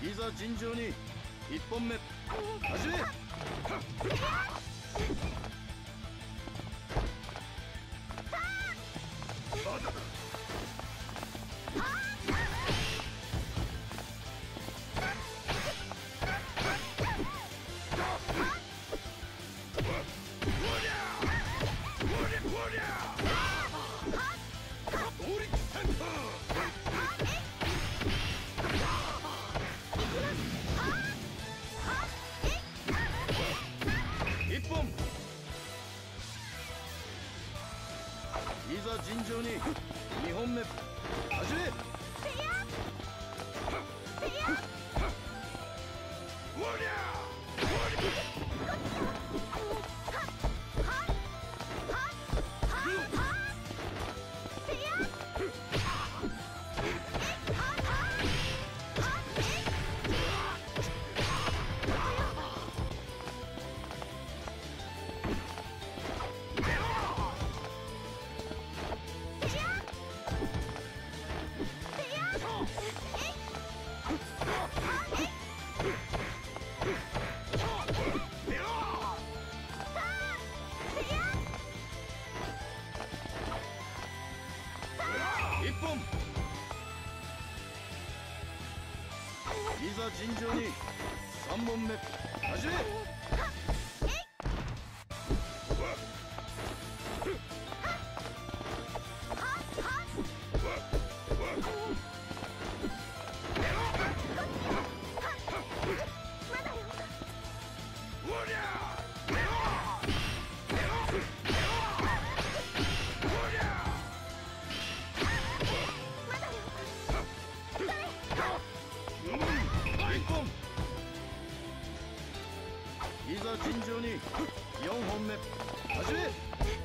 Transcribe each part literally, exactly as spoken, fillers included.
いざ尋常に一本目始め。一本。いざ尋常に二本目始め。一本。いざ尋常に三本目始め。いざ尋常によんほんめ始め。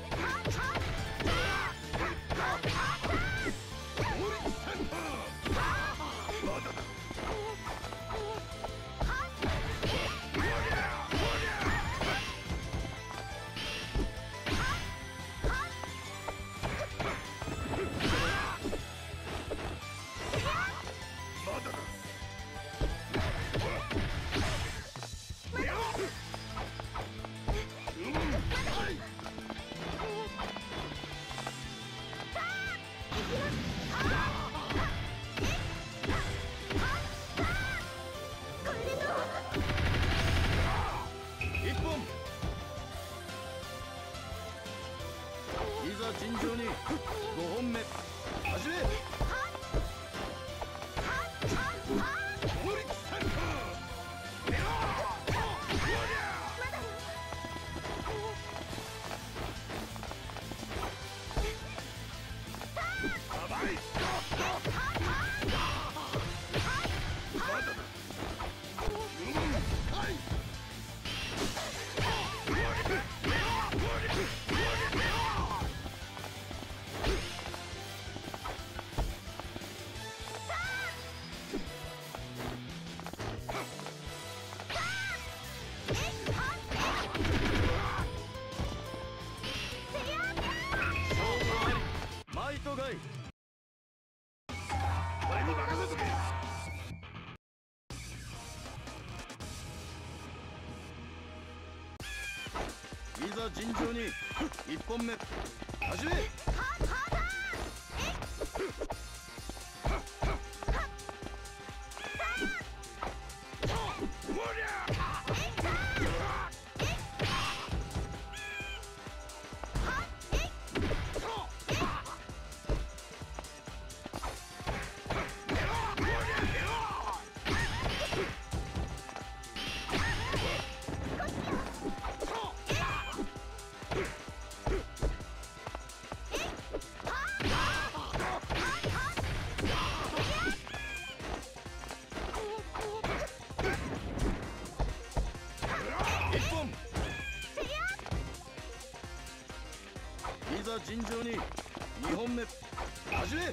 一本。いざ尋常にごほんめ始め。マイトガイ。俺に任せとけ。いざ尋常に一本目始め。いざ尋常ににほんめ始め。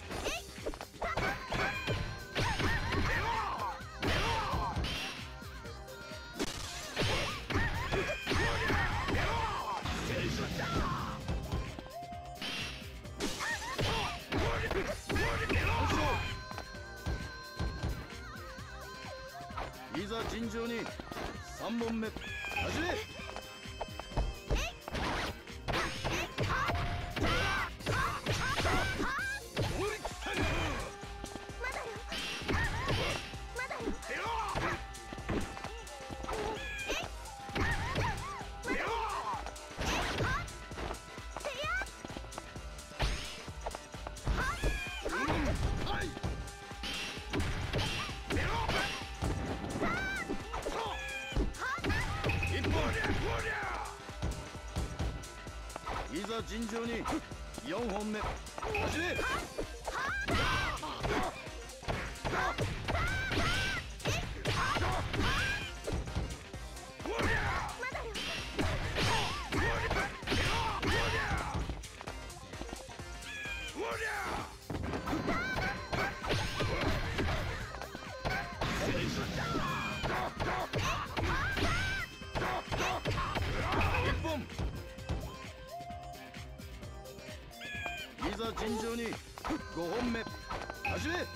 尋常にさんぼんめ始め。いざ尋常によんほんめ始め。いざ尋常にごほんめ始め。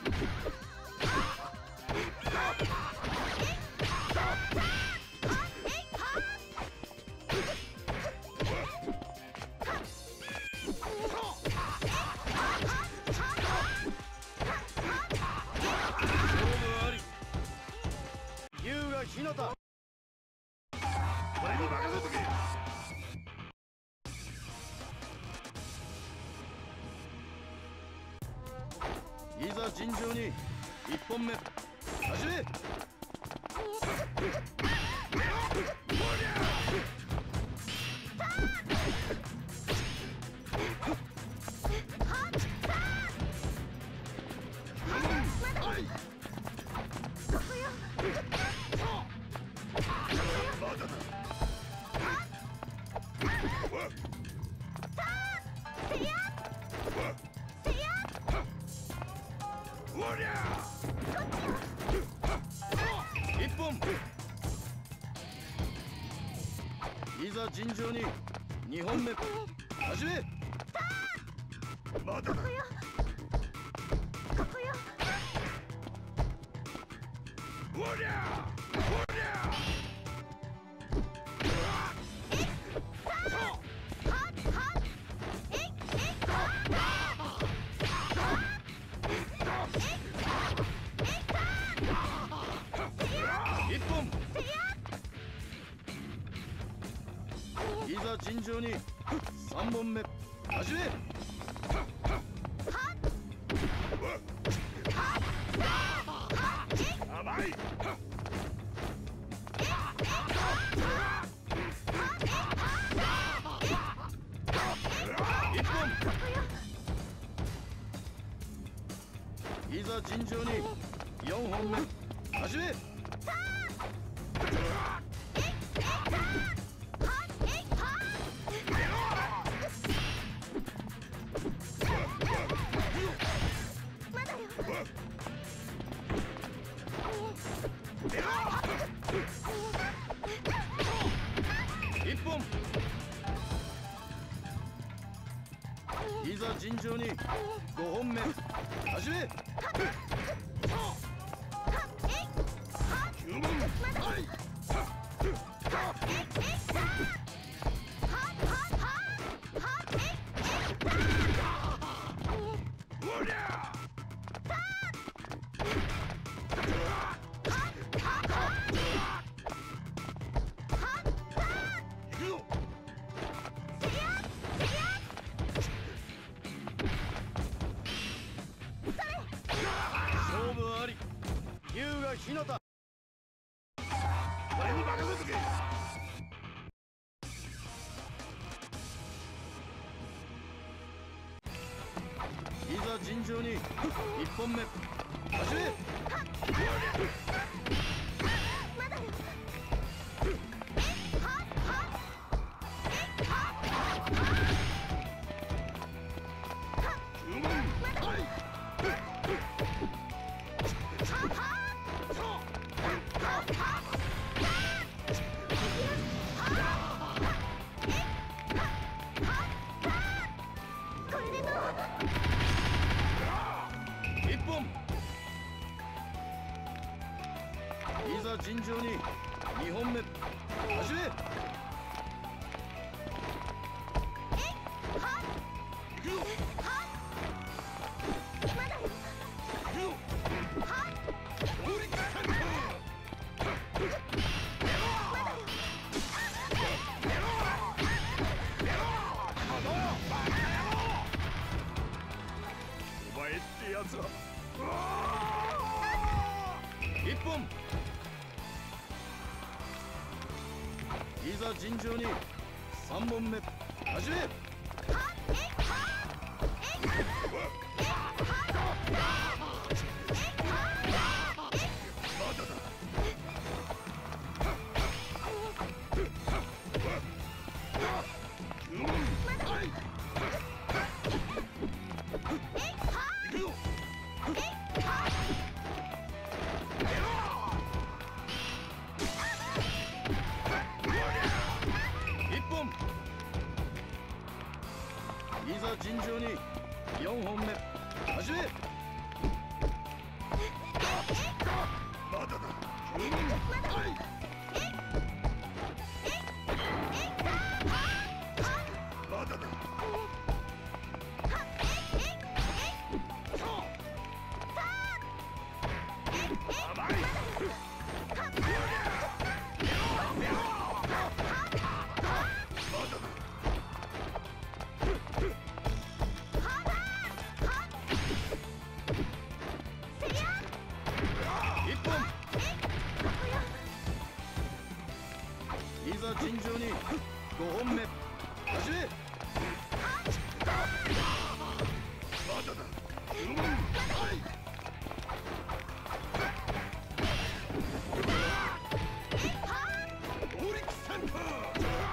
龍が日向、俺に任せとけ。いざ尋常にいっぽんめ始め。一本。いざ尋常ににほんめ始め。まだだ。おりゃおりゃ。一本。いざ尋常にさんぼんめ始め。甘い。一本。いざ尋常によんほんめ始め。一本。いざ尋常にごほんめ始め。勝負あり。龍が日向、俺に任せとけ。いざ尋常にいっぽんめ始め。いざざ尋常ににほんめ始め。一本。いざ尋常にさんぼんめ始め。いざ尋常によんほんめ始め。まだだ。まだだ。いざ尋常にごほんめ始め。まだだ。オリックスセンター。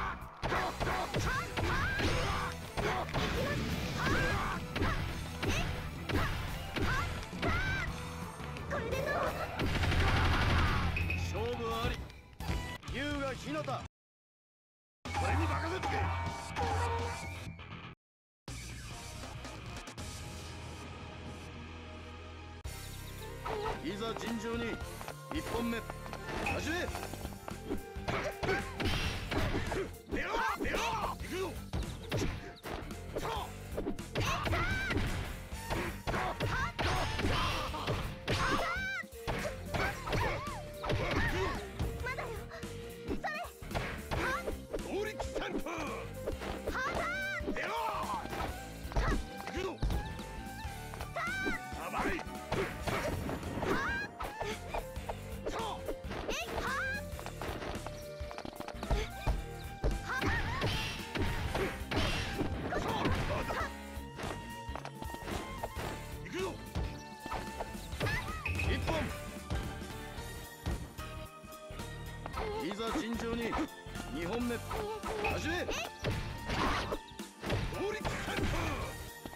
勝負あり。龍が日向。これに任せとけ。いざ尋常にいっぽんめ始め。ペアペア行くよ。いざ尋常ににほんめ始め。オリックスセンター。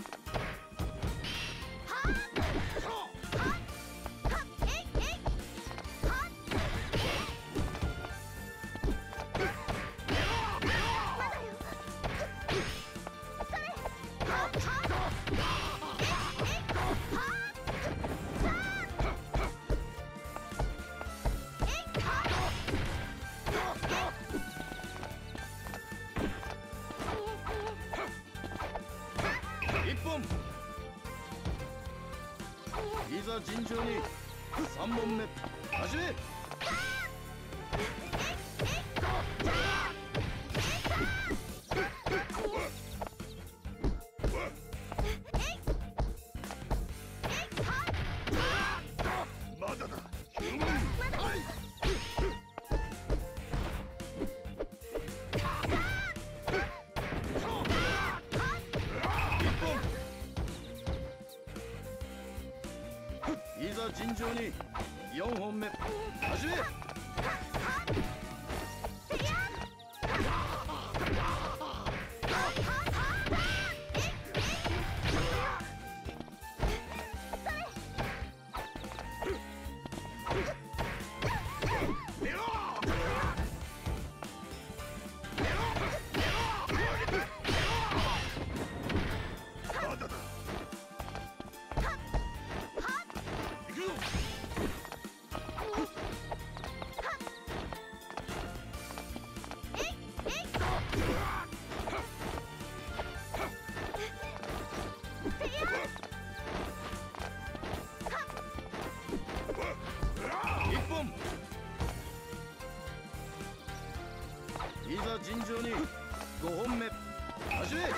いっぽん。いざ尋常にさんぼんめ始め。まだだ。いざ尋常によんほんめ始め。 一本。いざ尋常にごほんめ始め。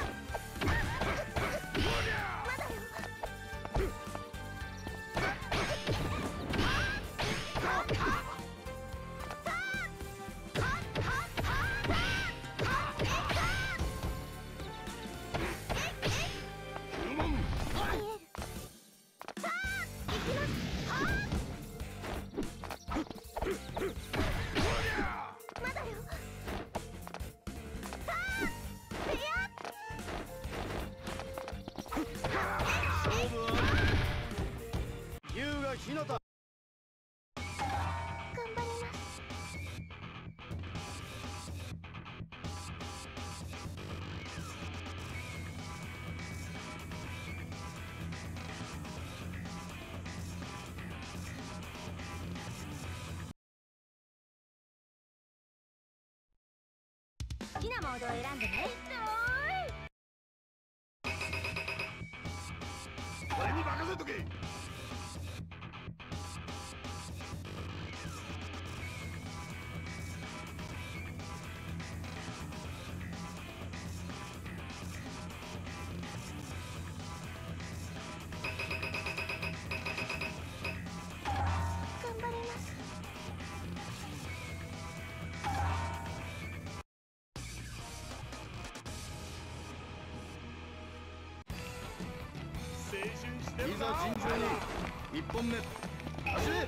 ひなた。 頑張ります。好きなモードを選んでね。 俺に任せとけ。いざ尋常に一本目始め。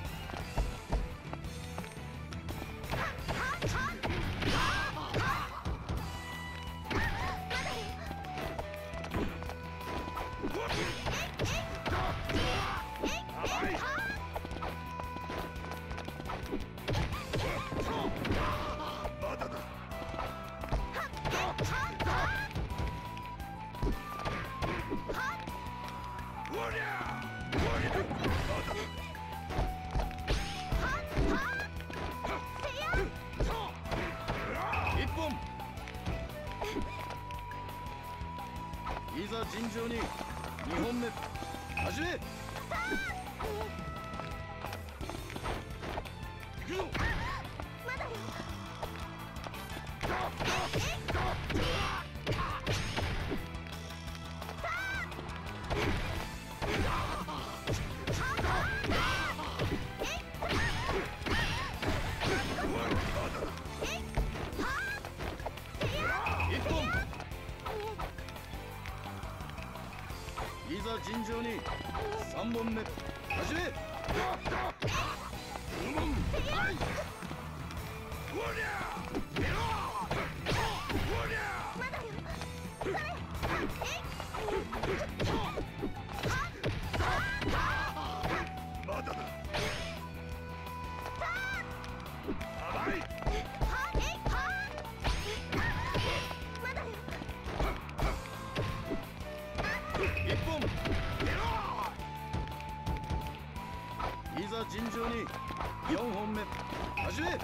いざ尋常ににほんめ始め。行くぞ。 まだよ。いざ尋常にさんぼんめ始め。まだだ。いざ尋常によんほんめ始め。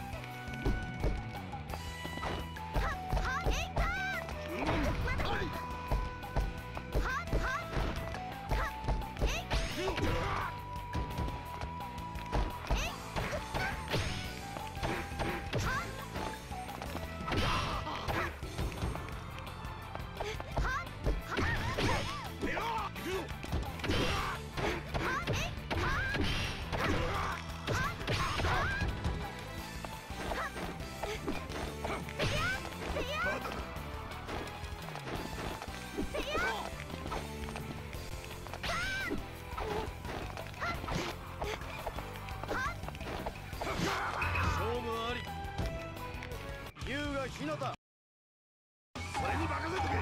ひなた、俺に任せとけ。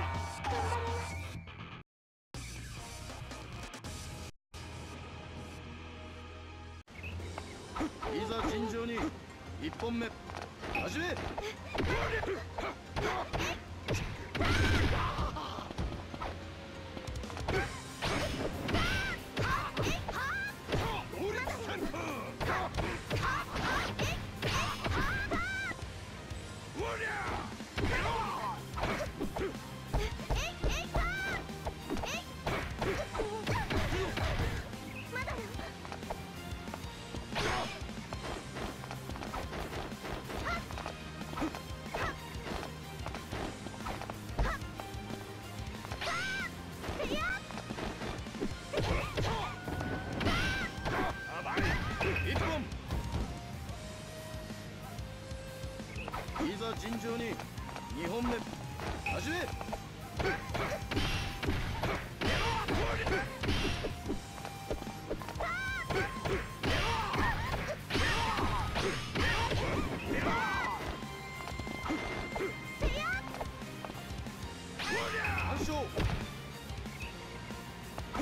いざ尋常に一本目始め。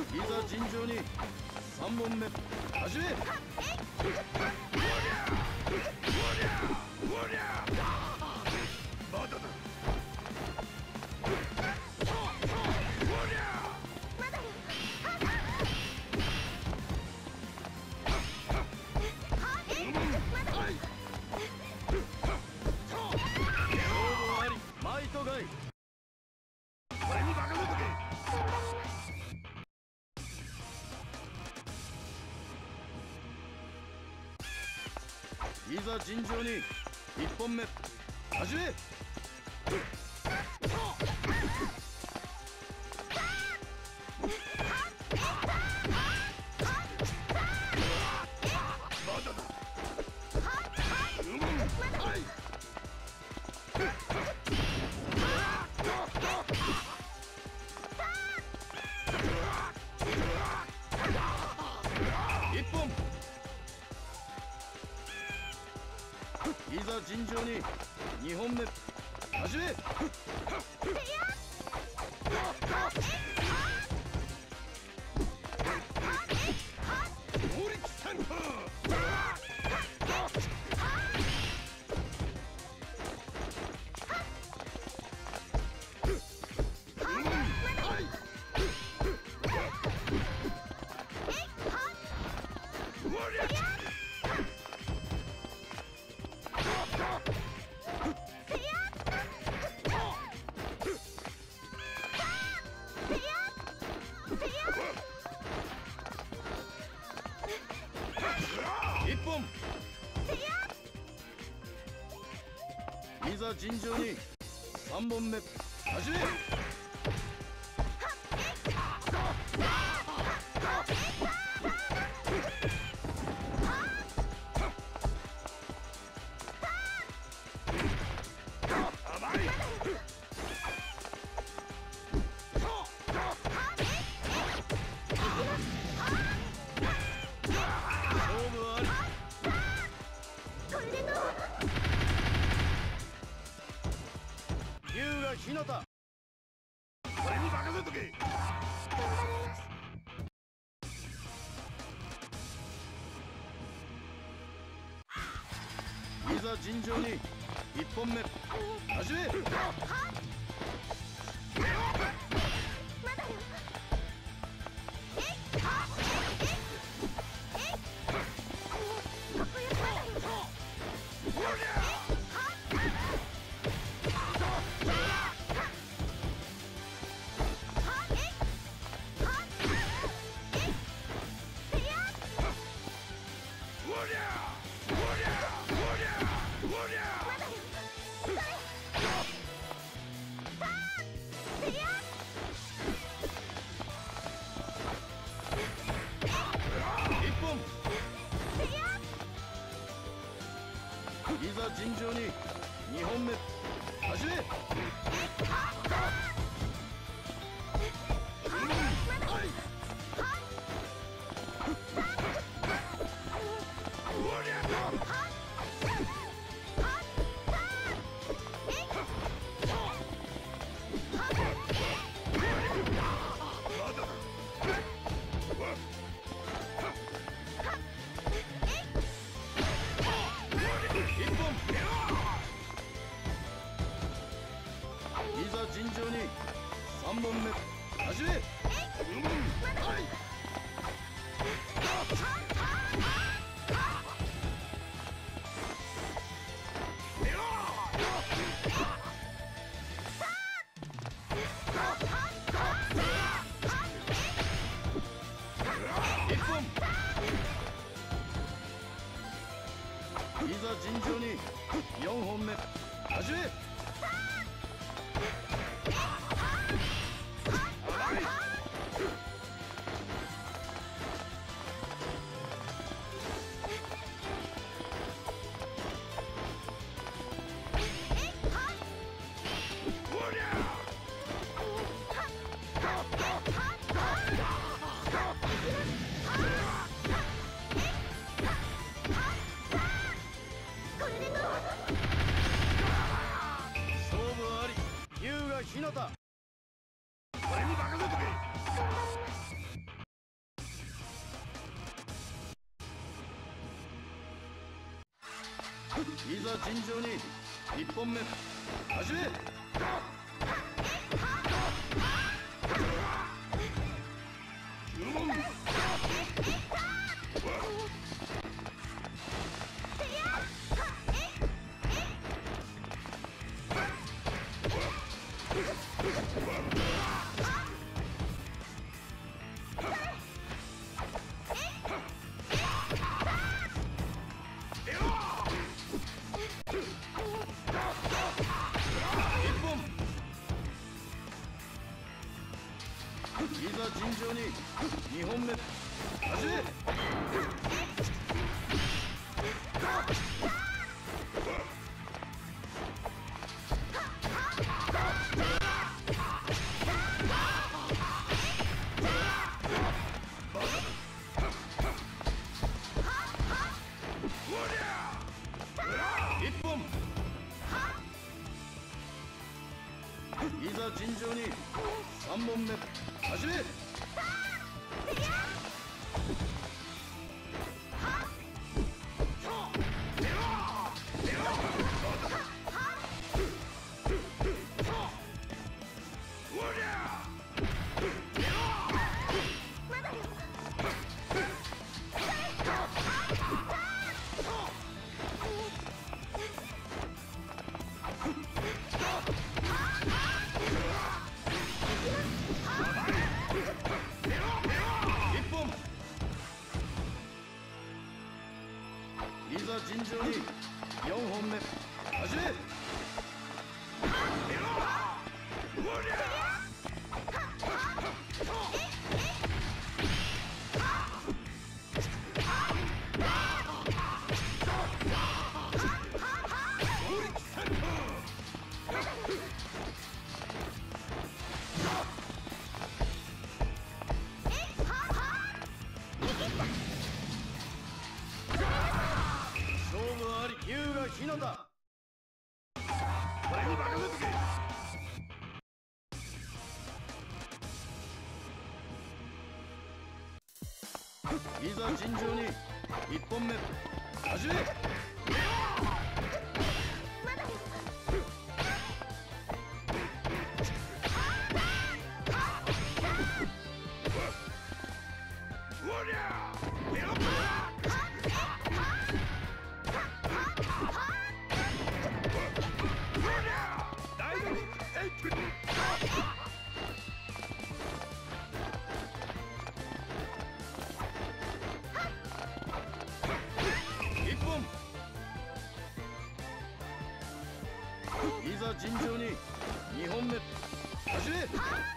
いざ尋常にさんぼんめ始め。まだだ。いざ尋常にいっぽんめ始め。いっぽん。いざ尋常ににほんめ始め。いっぽん。いざ尋常にさんぼんめ始め。日向、これに任せとけ。いざ尋常にいっぽんめ始め。いざ尋常ににほんめ始め。いざ尋常にさんぼんめ始め。いっぽん。いざ尋常によんほんめ始め。 いざ尋常にいっぽんめ始め。注文。いざ尋常ににほんめ始め。いっぽん。いざ尋常にさんぼんめ始め。いざ尋常によんほんめ始め。龍が火のだ。俺に任せとけ。いざ尋常にいっぽんめ始め。いざ尋常ににほんめ始め。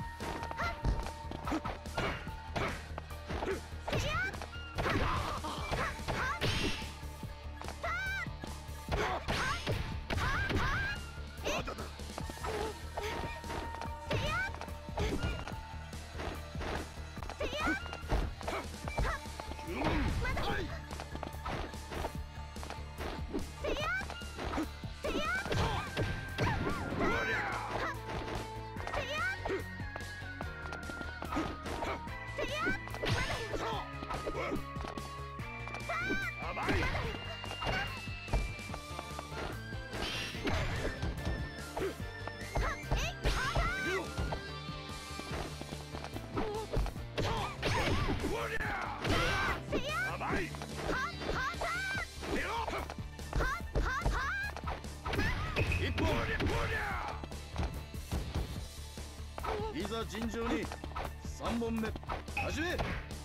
いざ尋常にさんぼんめ始め。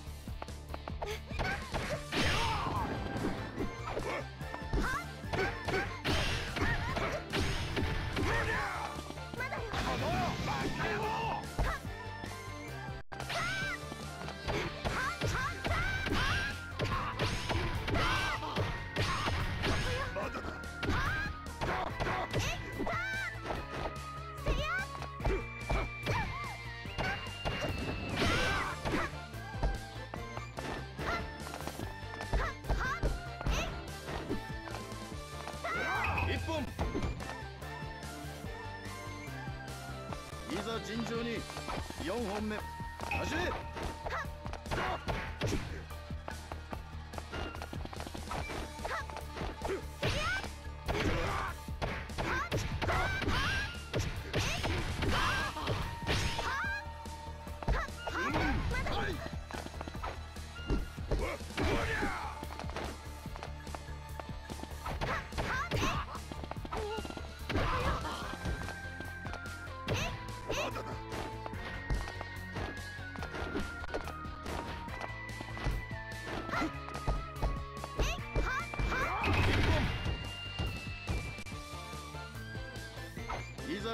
いっぽん。いざ尋常によんほんめ始め。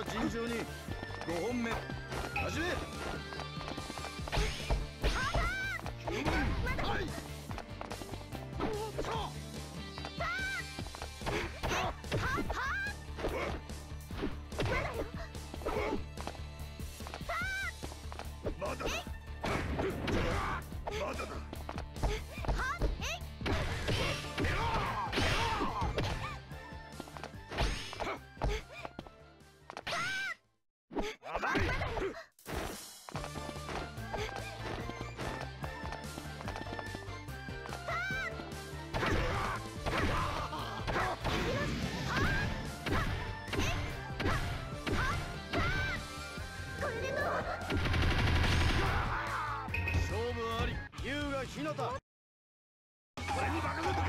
ざ尋常にごほんめ始め。十分はいまだだまだだ日向、これに任せと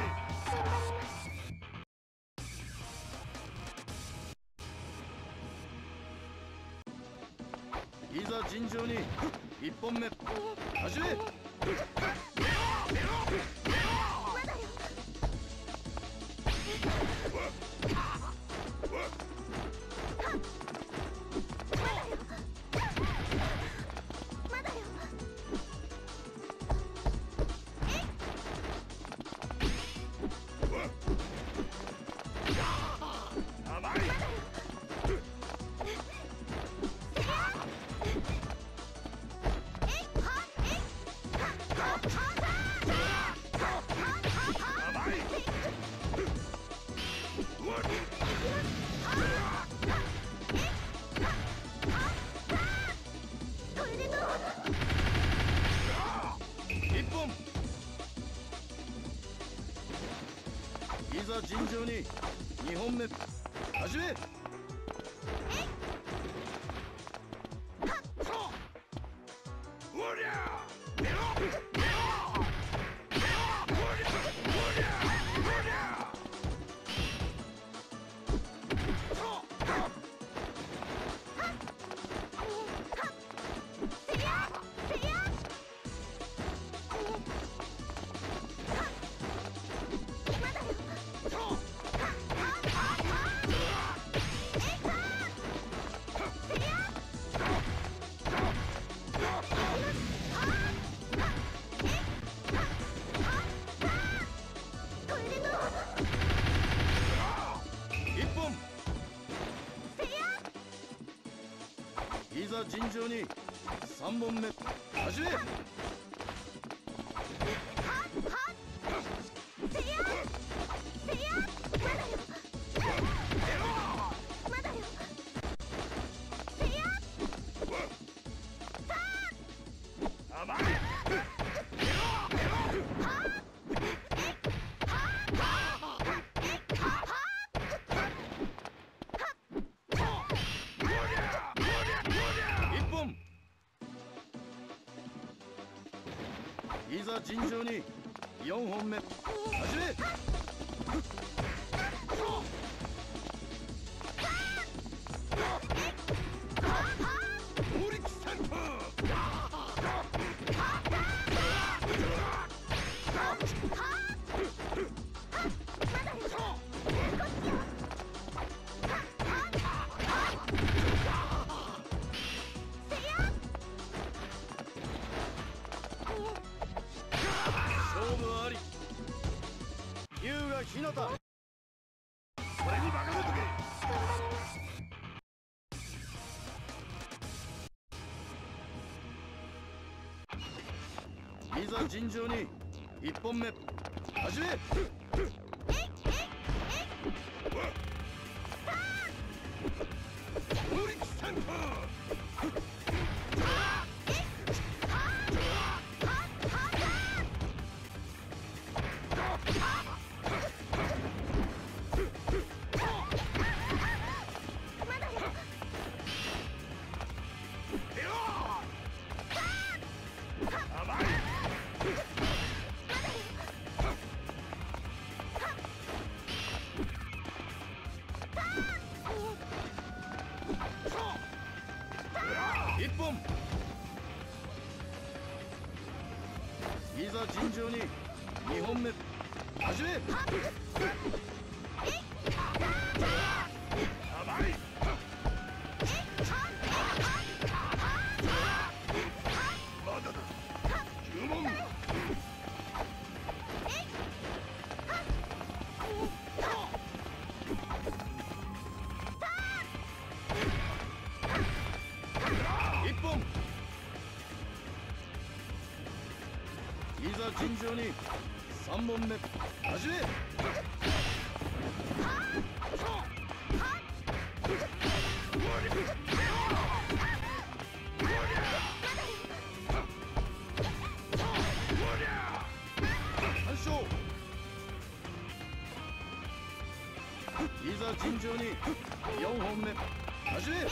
け。いざ尋常に一本目始め。いざ尋常ににほんめ始め。いざ尋常にさんぼんめ始め。いざ尋常によんほんめ始め。日向、これに任せとけ。いざ尋常に一本目始め。一本。いざ尋常ににほんめ始め。甘い。 いざ尋常にさんぼんめ始め。完勝。いざ尋常によんほんめ始め。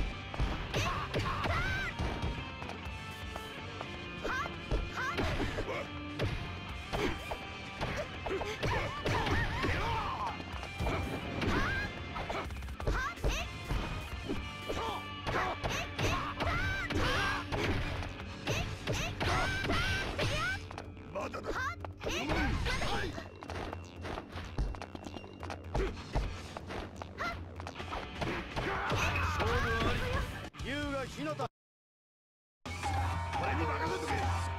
火の玉、これに任せとけ。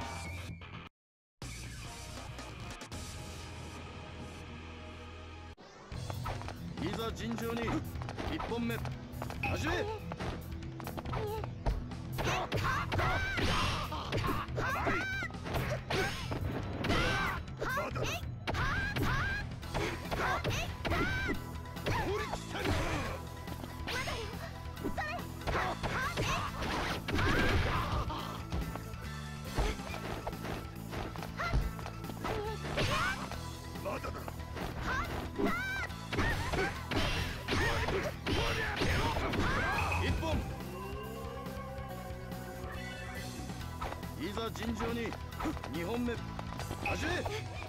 いざ尋常にいっぽんめ始め。いざ尋常ににほんめ始め。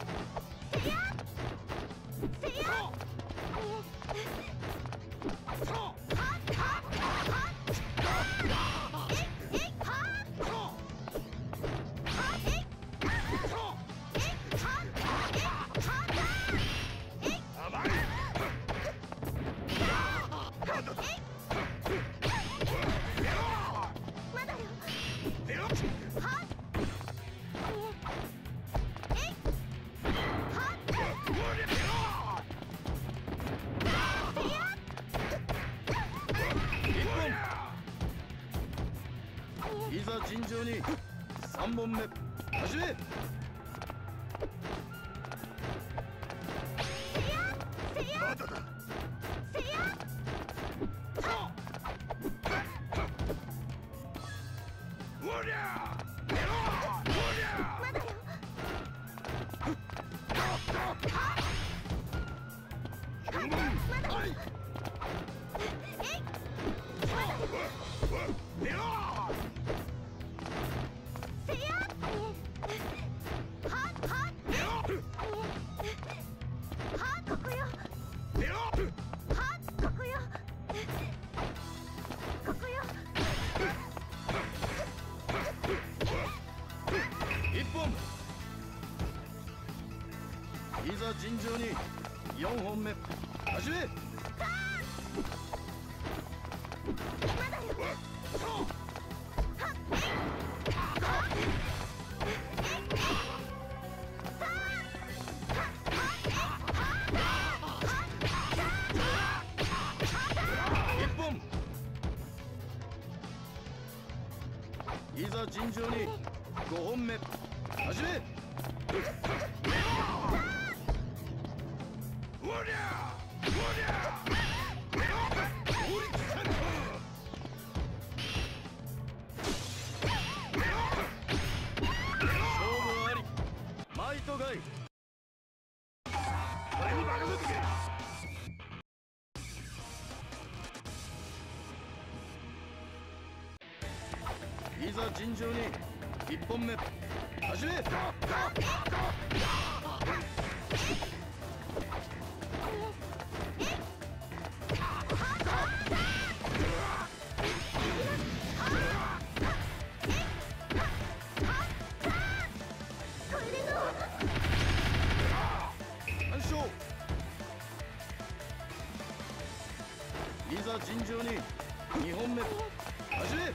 いざ尋常にさんぼんめ始め。まだだ。おりゃいざ尋常によんほんめ始め。いっぽん。いざ尋常にごほんめ始め。いざ尋常にいっぽんめ始め。完勝。いざ尋常ににほんめ始め。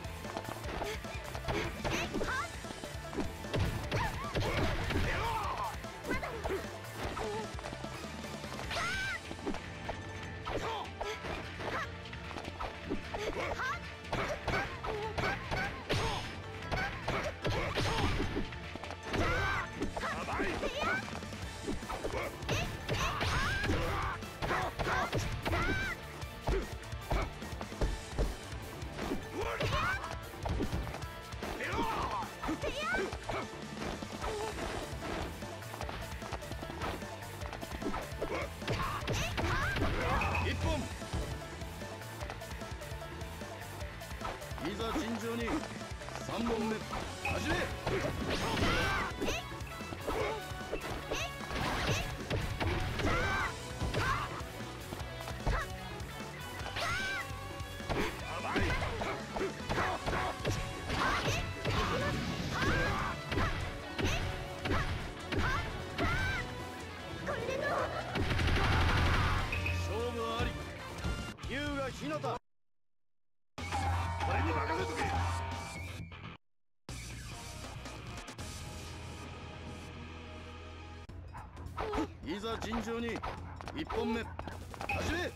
いざ尋常に一本目始め。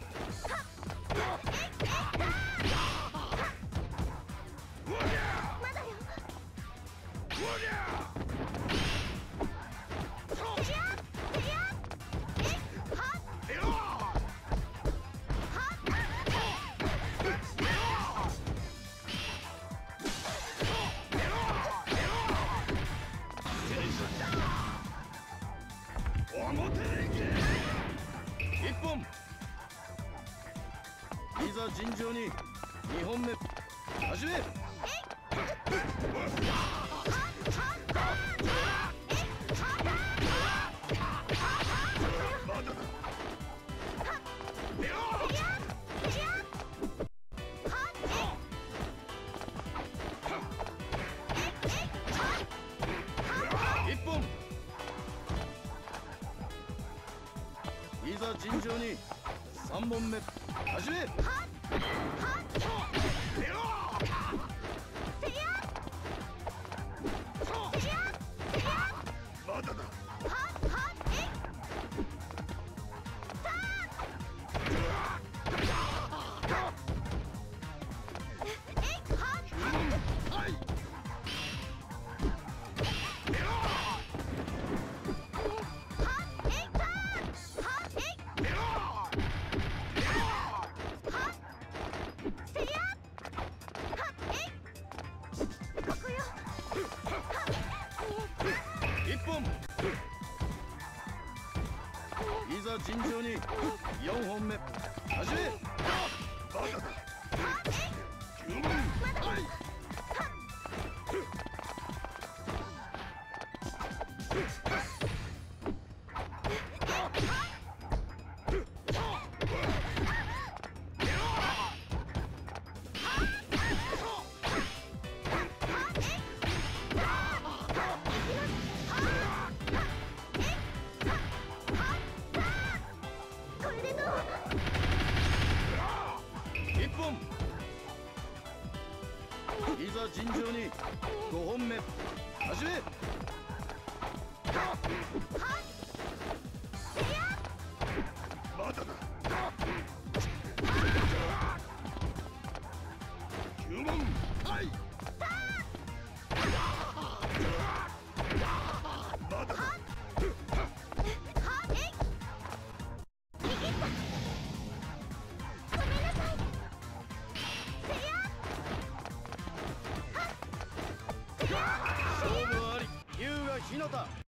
一本。いざ尋常に二本目始め。一本。いざ尋常に三本目始め。まだだ。一本。いざ尋常に四本目始め。まだだ。十問。一本。いざ尋常に五本目始め。まだだ。九問。はい。まだだ。勝負あり。龍が火の田。